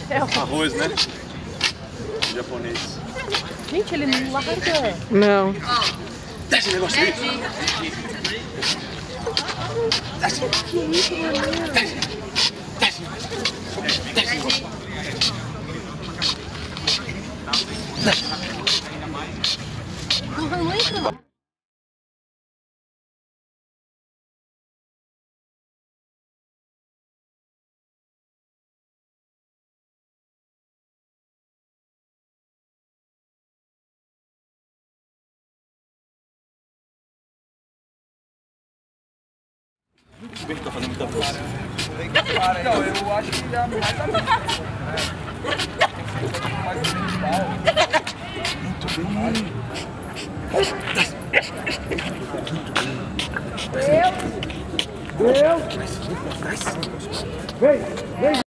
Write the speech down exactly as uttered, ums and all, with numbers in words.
Arroz, né? Japonês. Gente, ele não larga. Não. Desce esse negócio aí. Desce. Que isso, mano? Desce. Desce. Desce. Não entra. Bem que tá fazendo muita força. Então, eu acho que já vai estar bem. Muito bem. Deus! Deus! Vem! Vem!